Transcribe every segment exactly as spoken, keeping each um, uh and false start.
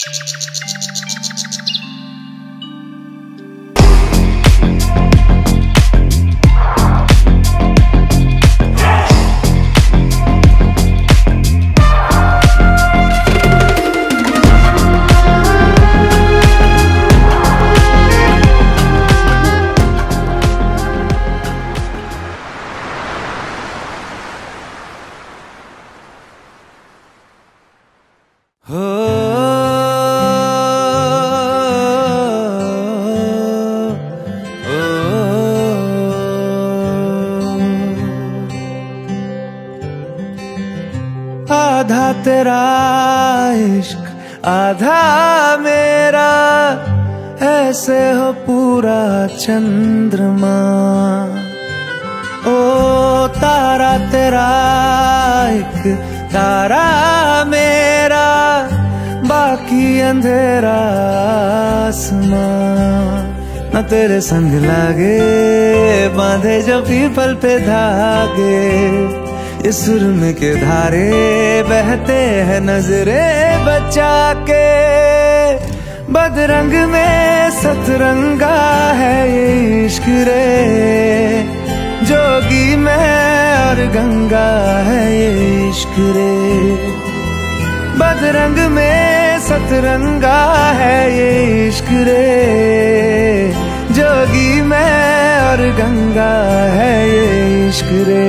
आधा तेरा इश्क आधा मेरा, ऐसे हो पूरा चंद्रमा। ओ तारा तेरा एक तारा मेरा, बाकी अंधेरा आसमां। न तेरे संग लागे बांधे जो पीपल पे धागे, इस सुरम के धारे बहते हैं नजरे बचा के। बदरंग में सतरंगा है ये इश्क रे, जोगी में और गंगा है ये इश्क रे। बदरंग में सतरंगा है ये इश्क रे, जोगी में और गंगा है ये इश्क रे।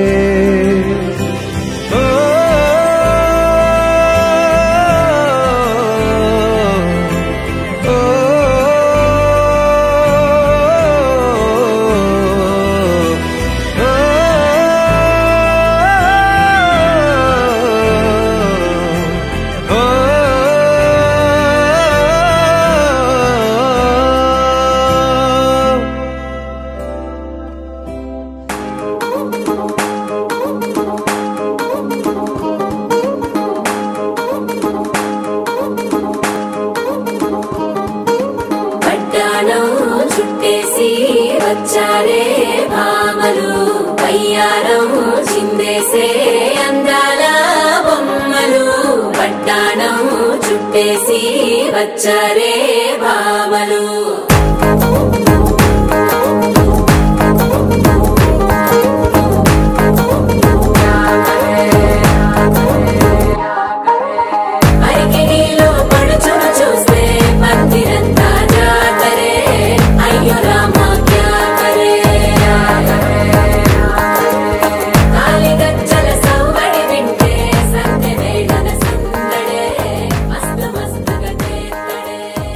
చుట్టేసి వచ్చారే భామలు, వయ్యారం చిందేసే అందాల బొమ్మలు. పట్టాణం చుట్టేసి వచ్చారే భామలు. అరికిడిలో పడుచును చూస్తే మందిరంతా జాతరే, అయ్యో రామా క్యా కరే. కాలిగజ్జల సవ్వడి వింటే సంధ్య వేళల సందడే, మస్తు మస్తుగా చేత్తడే.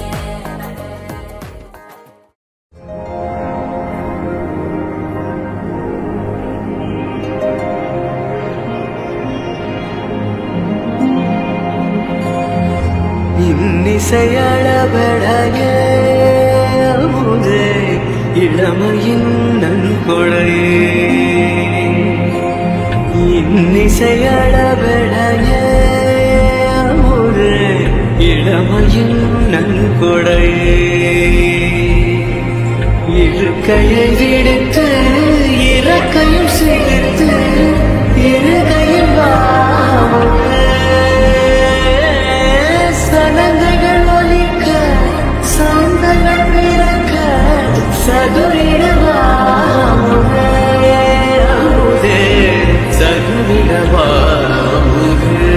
இன்னிசையட பெடகே அமுதே இளமையின் நன்கொடையே. இன்னிசையட பெடகே அமுதே இளமையின் நன்கொடையே. இருக்கையை விடுத்து இறக்கையும் சேர்த்து இருகையில் வாமுதே. சனங்கள் ஒலிக்க சந்தங்கள் பிறக்க சதுரிடவாமுதே. அமுதே சதுரிடவாமுதே.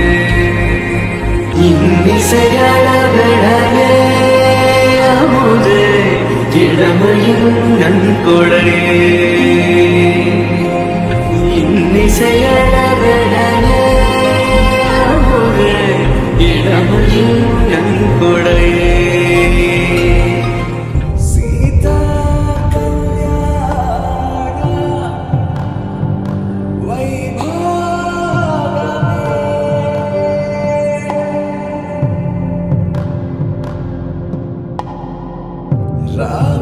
இன்னிசையட பெடகே அமுதே இளமையின் நன்கொடையே. இன்னிசையட பெடகே அமுதே இளமையின் நன்கொடையே. சீதா கல்யாண வைபோகமே, ராம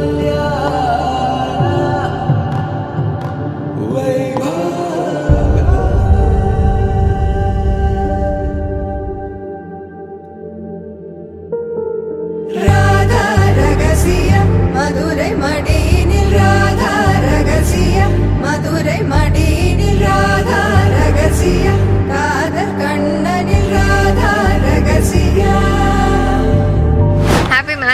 கல்யாண வைபோகமே.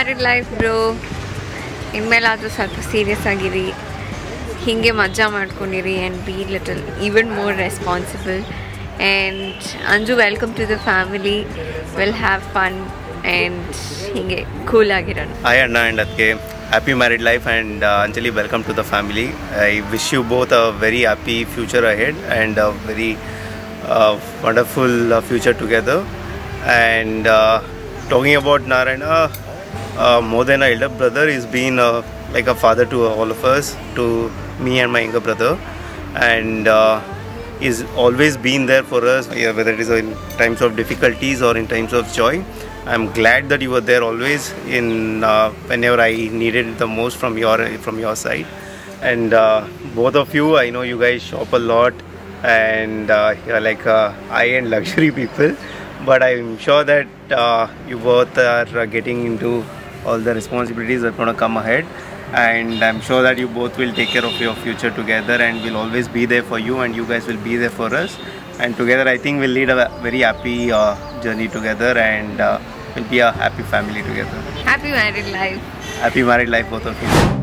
Married life bro. ಇನ್ಮೇಲಾದರೂ ಸ್ವಲ್ಪ ಸೀರಿಯಸ್ ಆಗಿರಿ, ಹೀಗೆ ಮಜಾ ಮಾಡ್ಕೊಂಡಿರಿ and be little even more responsible. And Anju, welcome to the family. Will have fun and ಹೀಗೆ ಕೂಲ್ ಆಗಿರೋಣ. Hi Anna and Atke, happy married life, and uh, Anjali, welcome to the family. I wish you both a very happy future ahead and a very uh, wonderful uh, future together. And uh, talking about Narayana, uh, more than an elder brother, he's been uh, like a father to all of us, to me and my younger brother, and uh, he's always been there for us, yeah, whether it is in times of difficulties or in times of joy. I'm glad that you were there always in uh, whenever I needed it the most from your from your side. And uh, both of you, I know you guys shop a lot, and uh, you're like uh, high-end luxury people. But I'm sure that uh, you both are uh, getting into all the responsibilities that are going to come ahead. And I'm sure that you both will take care of your future together, and we'll always be there for you, and you guys will be there for us. And together, I think we'll lead a very happy uh, journey together, and uh, we'll be a happy family together. Happy married life. Happy married life, both of you.